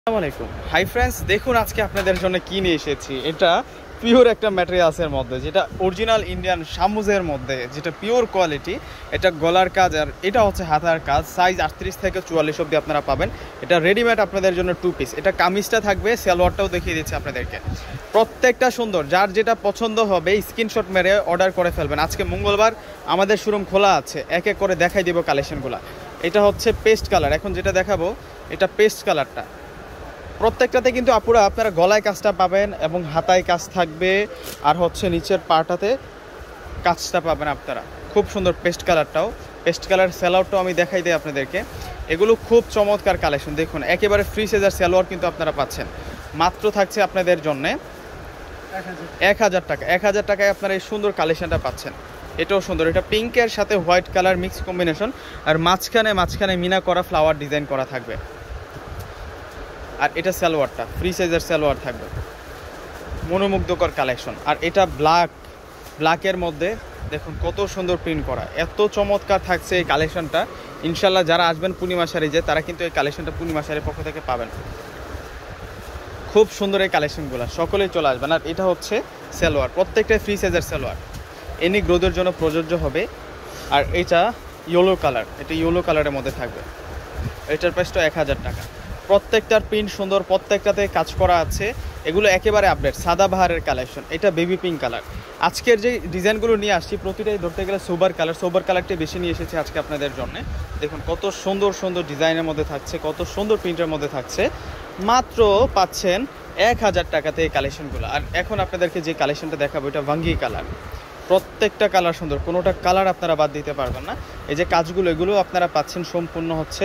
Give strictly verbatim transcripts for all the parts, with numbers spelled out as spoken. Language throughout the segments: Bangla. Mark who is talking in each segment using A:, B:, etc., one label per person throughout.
A: আসসালামু আলাইকুম। হাই ফ্রেন্ডস, দেখুন আজকে আপনাদের জন্য কি নিয়ে এসেছি। এটা পিওর একটা ম্যাটেরিয়ালসের মধ্যে, যেটা অরিজিনাল ইন্ডিয়ান শামুজের মধ্যে, যেটা পিওর কোয়ালিটি। এটা গলার কাজ আর এটা হচ্ছে হাতার কাজ। সাইজ আটত্রিশ থেকে চুয়াল্লিশ অবধি আপনারা পাবেন। এটা রেডিমেড আপনাদের জন্য টু পিস। এটা কামিজটা থাকবে, সালোয়ারটাও দেখিয়ে দিচ্ছি আপনাদেরকে। প্রত্যেকটা সুন্দর, যার যেটা পছন্দ হবে স্ক্রিনশট মেরে অর্ডার করে ফেলবেন। আজকে মঙ্গলবার আমাদের শোরুম খোলা আছে, এক এক করে দেখাই দিব কালেকশনগুলো। এটা হচ্ছে পেস্ট কালার, এখন যেটা দেখাবো এটা পেস্ট কালারটা। প্রত্যেকটাতে কিন্তু আপুরা আপনারা গলায় কাজটা পাবেন এবং হাতায় কাজ থাকবে, আর হচ্ছে নিচের পাটাতে কাজটা পাবেন আপনারা। খুব সুন্দর পেস্ট কালারটাও, পেস্ট কালার স্যালোয়ারটাও আমি দেখাই দিই আপনাদেরকে। এগুলো খুব চমৎকার কালেকশন। দেখুন একেবারে ফ্রি সাইজের স্যালোয়ার কিন্তু আপনারা পাচ্ছেন। মাত্র থাকছে আপনাদের জন্যে এক হাজার টাকা। এক হাজার টাকায় আপনারা এই সুন্দর কালেকশনটা পাচ্ছেন। এটাও সুন্দর, এটা পিঙ্কের সাথে হোয়াইট কালার মিক্স কম্বিনেশন, আর মাঝখানে মাঝখানে মিনা করা ফ্লাওয়ার ডিজাইন করা থাকবে। আর এটা সালোয়ারটা ফ্রি সাইজের সালোয়ার থাকবে, মনোমুগ্ধকর কালেকশন। আর এটা ব্ল্যাক, ব্ল্যাকের মধ্যে দেখুন কত সুন্দর প্রিন্ট করা, এত চমৎকার থাকছে এই কালেকশনটা। ইনশাল্লাহ যারা আসবেন পূর্ণিমা শাড়িতে তারা কিন্তু এই কালেকশনটা পূর্ণিমা শাড়ির পক্ষ থেকে পাবেন। খুব সুন্দর এই কালেকশনগুলো, সকলেই চলে আসবেন। আর এটা হচ্ছে সালোয়ার, প্রত্যেকটাই ফ্রি সাইজের সালোয়ার, এনি গ্রোথের জন্য প্রযোজ্য হবে। আর এটা ইয়েলো কালার, এটা ইয়েলো কালারের মধ্যে থাকবে। এটার প্রাইসটা এক হাজার টাকা। প্রত্যেকটার প্রিন্ট সুন্দর, প্রত্যেকটাতে কাজ করা আছে। এগুলো একেবারে আপডেট সাদাবাহারের কালেকশন। এটা বেবি পিঙ্ক কালার। আজকের যে ডিজাইনগুলো নিয়ে আসছি প্রতিটাই ধরতে গেলে সোবার কালার, সোবার কালারটি বেশি নিয়ে এসেছি আজকে আপনাদের জন্য। দেখুন কত সুন্দর সুন্দর ডিজাইনের মধ্যে থাকছে, কত সুন্দর প্রিন্টের মধ্যে থাকছে। মাত্র পাচ্ছেন এক হাজার টাকাতে এই কালেকশনগুলো। আর এখন আপনাদেরকে যে কালেকশনটা দেখাবো এটা ভাঙ্গি কালার। প্রত্যেকটা কালার সুন্দর, কোনোটা কালার আপনারা বাদ দিতে পারবেন না। এই যে কাজগুলো এগুলো আপনারা পাচ্ছেন সম্পূর্ণ হচ্ছে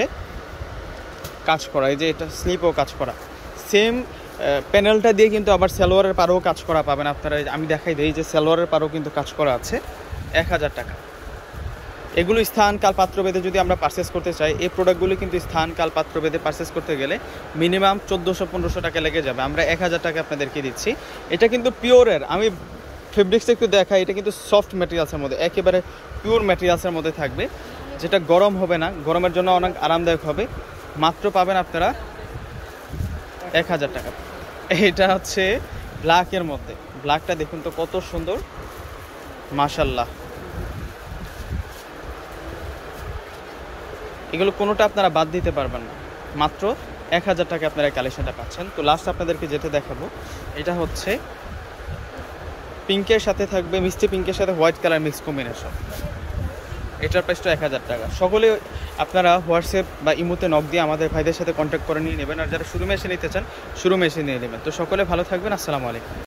A: কাজ করা। এই যে এটা স্লিপও কাজ করা, সেম প্যানেলটা দিয়ে কিন্তু আবার সালোয়ারের পাড়েও কাজ করা পাবেন আপনারা। আমি দেখাই দিই যে সালোয়ারের পাড়েও কিন্তু কাজ করা আছে। এক হাজার টাকা। এগুলো স্থান কাল পাত্র ভেদে যদি আমরা পারচেস করতে চাই, এই প্রোডাক্টগুলো কিন্তু স্থান কাল পাত্র ভেদে পারচেস করতে গেলে মিনিমাম চোদ্দোশো পনেরোশো টাকা লেগে যাবে। আমরা এক হাজার টাকা আপনাদেরকে দিচ্ছি। এটা কিন্তু পিওরের, আমি ফেব্রিক্সটা একটু দেখাই। এটা কিন্তু সফট ম্যাটেরিয়ালসের মধ্যে, একেবারে পিওর ম্যাটেরিয়ালসের মধ্যে থাকবে, যেটা গরম হবে না, গরমের জন্য অনেক আরামদায়ক হবে। মাত্র পাবেন আপনারা এক হাজার টাকা। এটা হচ্ছে ব্ল্যাকের মধ্যে, ব্ল্যাকটা দেখুন তো কত সুন্দর, মাশাল্লাহ। এগুলো কোনোটা আপনারা বাদ দিতে পারবেন না। মাত্র এক হাজার টাকা আপনারা কালেকশনটা পাচ্ছেন। তো লাস্ট আপনাদেরকে যেটা দেখাবো এটা হচ্ছে পিঙ্কের সাথে থাকবে, মিষ্টি পিঙ্কের সাথে হোয়াইট কালার মিক্স কম্বিনেশন। এটার প্রাইসটা এক হাজার টাকা। সকলে আপনারা হোয়াটসঅ্যাপ বা ইমোতে নক দিয়ে আমাদের ভাইদের সাথে কন্ট্যাক্ট করে নিয়ে নেবেন। আর যারা শোরুমে এসে নিতে চান শোরুমে এসে নিয়ে নেবেন। তো সকলে ভালো থাকবেন। আসসালামু আলাইকুম।